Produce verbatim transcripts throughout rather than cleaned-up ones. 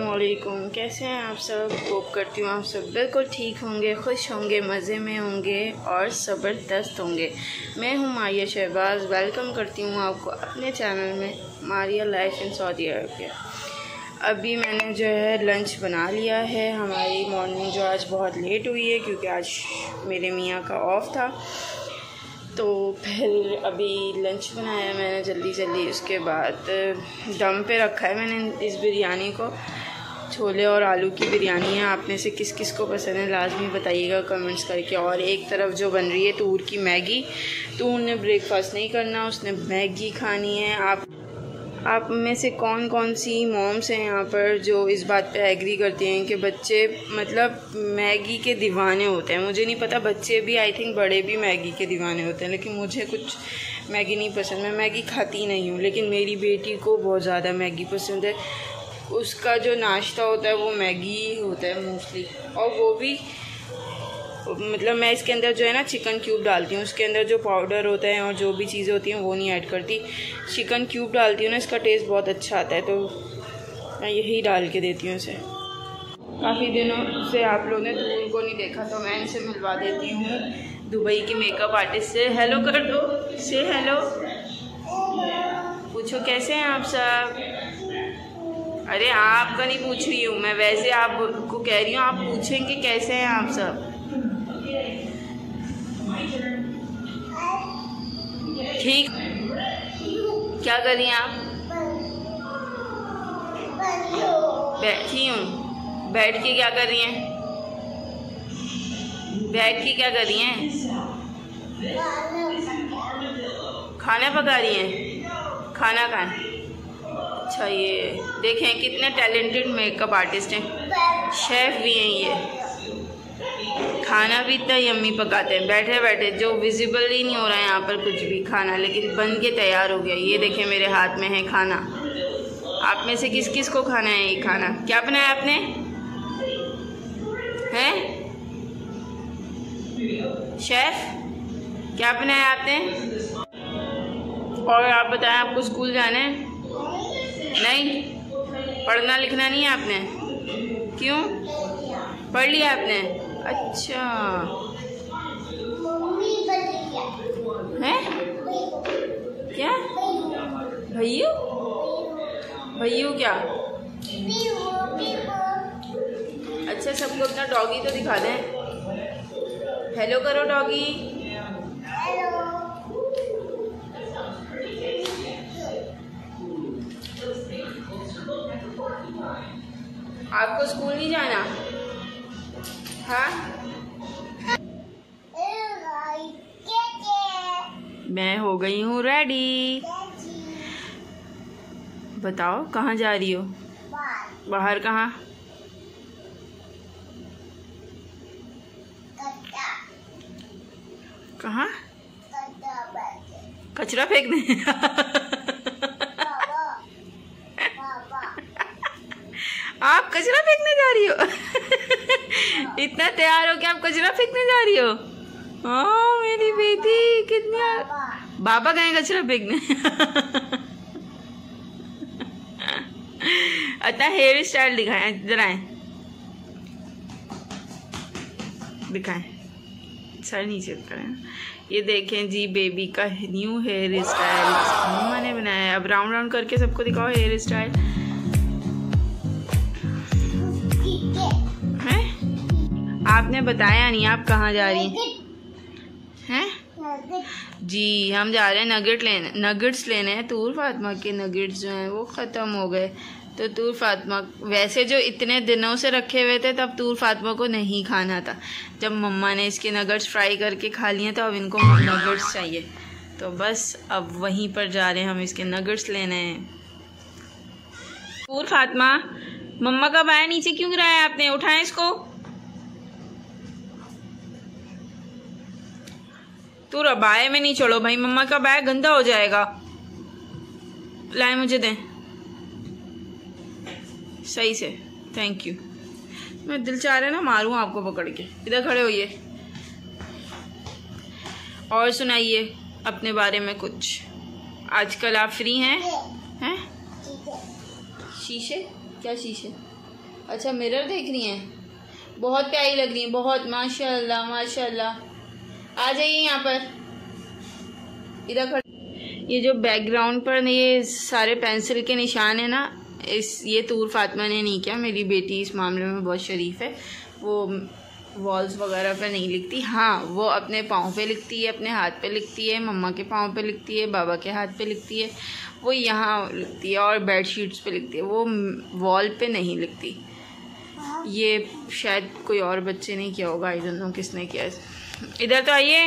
अस्सलामुअलैकुम। कैसे हैं आप सब? होप करती हूँ आप सब बिल्कुल ठीक होंगे, खुश होंगे, मज़े में होंगे और ज़बरदस्त होंगे। मैं हूँ मारिया शहबाज, वेलकम करती हूँ आपको अपने चैनल में Maria life in Saudi Arabia. अभी मैंने जो है लंच बना लिया है। हमारी मॉर्निंग जो आज बहुत लेट हुई है क्योंकि आज मेरे मियाँ का ऑफ था, तो फिर अभी लंच बनाया मैंने जल्दी जल्दी। उसके बाद दम पे रखा है मैंने इस बिरयानी को। छोले और आलू की बिरयानी है। आप में से किस किस को पसंद है लाजमी बताइएगा कमेंट्स करके। और एक तरफ जो बन रही है तूर की मैगी। तूर ने ब्रेकफास्ट नहीं करना, उसने मैगी खानी है। आप आप में से कौन कौन सी मॉम्स हैं यहाँ पर जो इस बात पे एग्री करती हैं कि बच्चे मतलब मैगी के दीवाने होते हैं? मुझे नहीं पता, बच्चे भी आई थिंक बड़े भी मैगी के दीवाने होते हैं, लेकिन मुझे कुछ मैगी नहीं पसंद। मैं मैगी खाती नहीं हूँ, लेकिन मेरी बेटी को बहुत ज़्यादा मैगी पसंद है। उसका जो नाश्ता होता है वो मैगी ही होता है मोस्टली, और वो भी मतलब मैं इसके अंदर जो है ना चिकन क्यूब डालती हूँ। उसके अंदर जो पाउडर होता है और जो भी चीज़ें होती हैं वो नहीं ऐड करती। चिकन क्यूब डालती हूँ ना, इसका टेस्ट बहुत अच्छा आता है, तो मैं यही डाल के देती हूँ इसे। काफ़ी दिनों से आप लोगों ने दूर को नहीं देखा, तो मैं इनसे मिलवा देती हूँ दुबई की मेकअप आर्टिस्ट से। हेलो कर दो, से हेलो, पूछो कैसे हैं आप सब। अरे आपका नहीं पूछ रही हूँ मैं, वैसे आपको कह रही हूँ, आप पूछेंगे कैसे हैं आप सब। ठीक, क्या कर रही हैं आप? बैठी हूँ। बैठ के क्या कर रही हैं? बैठ के क्या कर रही हैं? खाना पका रही हैं? खाना खाएं। अच्छा, ये देखें कितने टैलेंटेड मेकअप आर्टिस्ट हैं, शेफ़ भी हैं ये। खाना भी इतना यम्मी पकाते हैं। बैठे बैठे जो विजिबल ही नहीं हो रहा है यहाँ पर कुछ भी खाना, लेकिन बन के तैयार हो गया। ये देखें मेरे हाथ में है खाना। आप में से किस किस को खाना है ये खाना? क्या बनाया आपने? हैं शेफ, क्या बनाया आपने? और आप बताएं, आपको स्कूल जाना है? नहीं, पढ़ना लिखना नहीं है आपने? क्यों? पढ़ लिया आपने? अच्छा है क्या? भैयू भैयू क्या? अच्छा, सबको अपना डॉगी तो दिखा दें। हेलो करो डॉगी। आपको स्कूल नहीं जाना? हाँ, मैं हो गई हूँ रेडी। बताओ कहाँ जा रही हो? बाहर कहाँ? कहाँ? कचरा फेंकने? आप कचरा फेंकने जा रही हो? इतना तैयार हो कि आप कचरा फेंकने जा रही हो? हाँ मेरी बेटी कितनी। बाबा गए कचरा फेंकने? अच्छा, हेयर स्टाइल दिखाएं, इधर आए, दिखाएं, सर नीचे करें। ये देखें जी बेबी का न्यू हेयर स्टाइल मम्मा ने बनाया है। अब राउंड राउंड करके सबको दिखाओ हेयर स्टाइल। हैं? आपने बताया नहीं आप कहाँ जा रही हैं? जी हम जा रहे हैं नगेट लेने, नगेट्स लेने हैं। तूर फातिमा के नगेट्स जो हैं वो ख़त्म हो गए, तो तूर फातिमा वैसे जो इतने दिनों से रखे हुए थे तब तूर फातिमा को नहीं खाना था। जब मम्मा ने इसके नगेट्स फ्राई करके खा लिए तो अब इनको नगेट्स चाहिए, तो बस अब वहीं पर जा रहे हैं हम, इसके नगेट्स लेने हैं। तूर फातिमा, मम्मा का बाया नीचे क्यों गिराया आपने? उठाएं इसको। तू रबाए में नहीं चढ़ो भाई, मम्मा का बैग गंदा हो जाएगा। लाए मुझे दें सही से, थैंक यू। मैं दिल चाह रहा है ना मारूं आपको पकड़ के। इधर खड़े होइए और सुनाइए अपने बारे में कुछ। आजकल आप फ्री हैं? हैं? शीशे? क्या शीशे? अच्छा मिरर देख रही हैं, बहुत प्यारी लग रही है, बहुत माशाल्लाह माशाल्लाह। आ जाइए यहाँ पर, इधर खड़े। ये जो बैकग्राउंड पर ये सारे पेंसिल के निशान है ना, इस ये तूर फातिमा ने नहीं किया। मेरी बेटी इस मामले में बहुत शरीफ है, वो वॉल्स वगैरह पे नहीं लिखती। हाँ, वो अपने पाँव पे लिखती है, अपने हाथ पे लिखती है, मम्मा के पाँव पे लिखती है, बाबा के हाथ पे लिखती है, वो यहाँ लिखती है और बेड शीट्स पे लिखती है, वो वॉल पे नहीं लिखती। ये शायद कोई और बच्चे ने किया होगा, आई डोंट नो किसने किया। इधर तो आइए।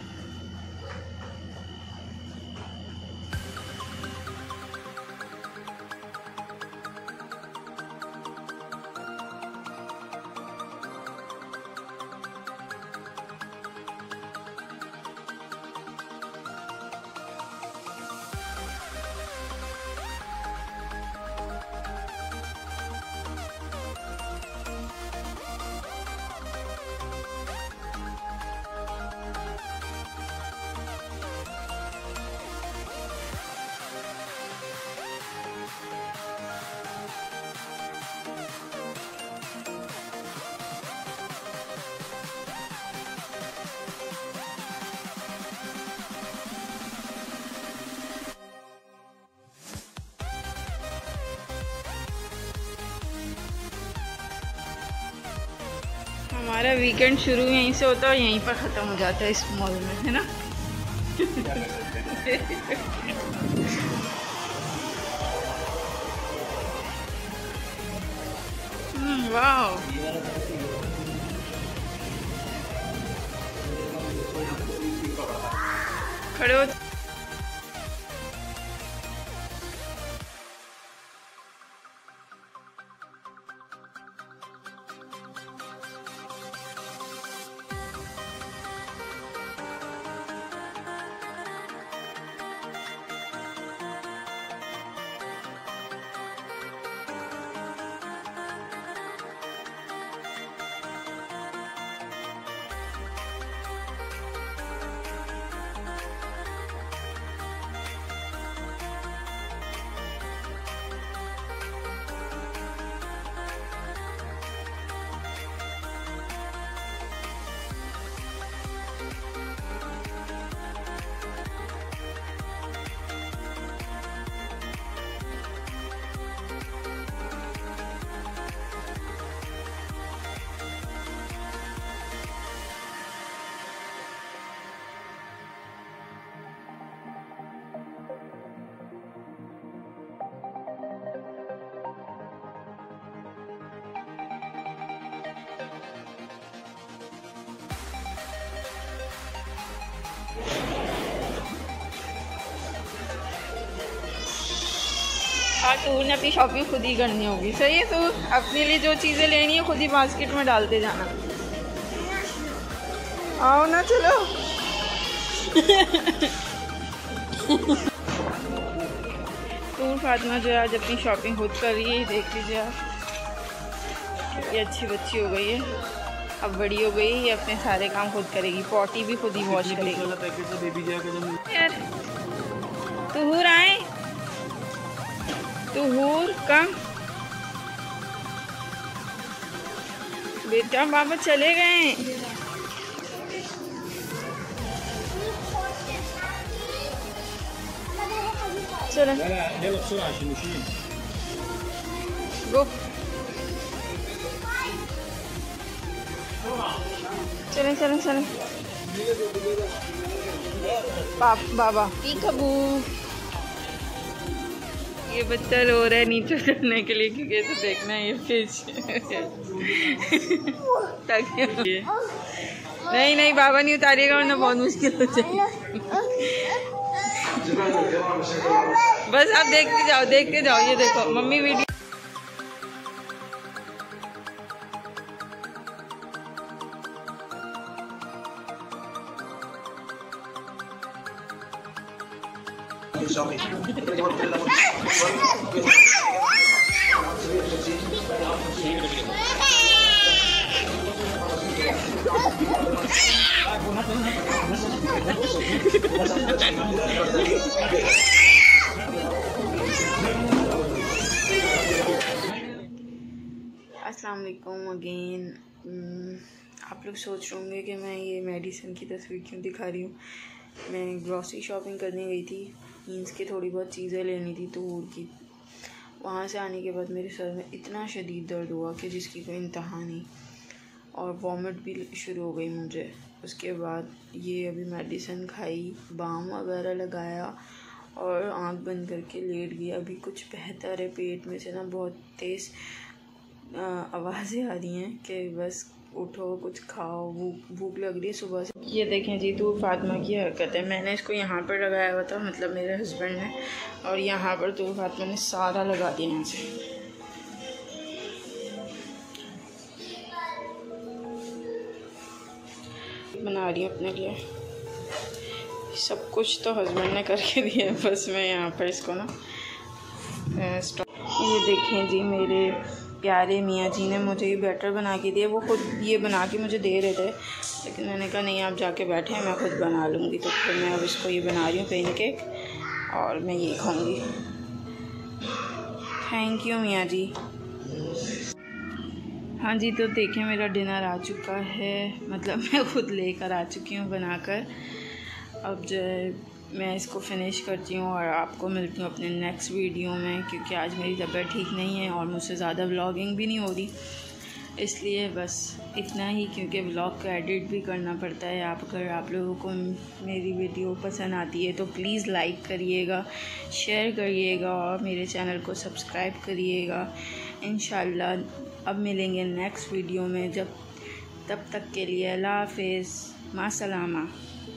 हमारा वीकेंड शुरू यहीं से होता है और यहीं पर ख़त्म हो जाता है, इस मॉल में, है ना। वाह, खड़े हो। आज तूर ने अपनी शॉपिंग खुद ही करनी होगी, सही है। तूर अपने लिए जो चीज़ें लेनी है खुद ही बास्केट में डालते जाना। आओ ना, चलो। तूर फातिमा जो है आज अपनी शॉपिंग खुद कर रही है, देख लीजिए आप। ये अच्छी बच्ची हो गई है, अब बड़ी हो गई, ये अपने सारे काम खुद करेगी, पॉटी भी खुद ही वॉश करेगी। यार तूर आए, तूर कम बेटा, बाबा चले गए। चलो गो, चले चले चले। पाप बाबा पीकबू, ये बच्चा रो रहा है नीचे उतरने के लिए क्योंकि तो देखना है ये फिश। ताकि नहीं नहीं बाबा नहीं उतारेगा वरना बहुत मुश्किल हो जाएगी। बस आप देखते जाओ देखते जाओ, ये देखो मम्मी वीडियो। अस्सलाम वालेकुम अगेन। आप लोग सोच रहे होंगे कि मैं ये मेडिसिन की तस्वीर क्यों दिखा रही हूँ। मैं ग्रॉसरी शॉपिंग करने गई थी, मीन्स की थोड़ी बहुत चीज़ें लेनी थी तूर की। वहाँ से आने के बाद मेरे सर में इतना शदीद दर्द हुआ कि जिसकी कोई इंतहा नहीं, और वॉमिट भी शुरू हो गई मुझे। उसके बाद ये अभी मेडिसिन खाई, बाम वगैरह लगाया और आँख बंद करके लेट गई। अभी कुछ बेहतर है, पेट में से ना बहुत तेज़ आवाज़ें आ रही हैं कि बस उठो कुछ खाओ, भूख भूख लग रही है सुबह से। ये देखें जी, तूर फातिमा की हरकत है। मैंने इसको यहाँ पर लगाया हुआ था, मतलब मेरे हस्बैंड ने, और यहाँ पर तूर फातिमा ने सारा लगा दिया यहाँ से। बना रही हूँ अपने लिए, सब कुछ तो हस्बैंड ने करके दिया, बस मैं यहाँ पर इसको ना स्टॉप। ये देखें जी, मेरे प्यारे मियाँ जी ने मुझे ये बैटर बना के दिया। वो खुद ये बना के मुझे दे रहे थे, लेकिन मैंने कहा नहीं, आप जाके बैठे हैं, मैं खुद बना लूँगी। तो फिर मैं अब इसको ये बना रही हूँ पेन केक, और मैं ये खाऊँगी। थैंक यू मियाँ जी। हाँ जी, तो देखें मेरा डिनर आ चुका है, मतलब मैं खुद लेकर आ चुकी हूँ बनाकर। अब जो मैं इसको फ़िनिश करती हूँ और आपको मिलती हूँ अपने नेक्स्ट वीडियो में, क्योंकि आज मेरी तबीयत ठीक नहीं है और मुझसे ज़्यादा व्लॉगिंग भी नहीं हो रही, इसलिए बस इतना ही। क्योंकि व्लॉग का एडिट भी करना पड़ता है। आप अगर आप लोगों को मेरी वीडियो पसंद आती है तो प्लीज़ लाइक करिएगा, शेयर करिएगा और मेरे चैनल को सब्सक्राइब करिएगा। इंशाल्लाह अब मिलेंगे नेक्स्ट वीडियो में। जब तब तक के लिए अल्लाह हाफ़िज़, मा सलामा।